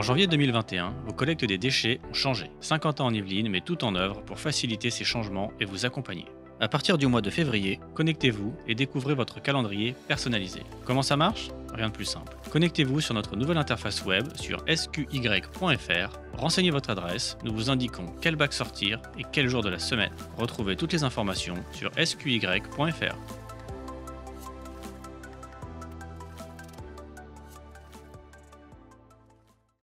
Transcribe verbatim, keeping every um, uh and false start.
janvier deux mille vingt et un, vos collectes des déchets ont changé. cinquante ans en Yvelines met tout en œuvre pour faciliter ces changements et vous accompagner. À partir du mois de février, connectez-vous et découvrez votre calendrier personnalisé. Comment ça marche? Rien de plus simple. Connectez-vous sur notre nouvelle interface web sur s q y point f r, renseignez votre adresse, nous vous indiquons quel bac sortir et quel jour de la semaine. Retrouvez toutes les informations sur s q y point f r.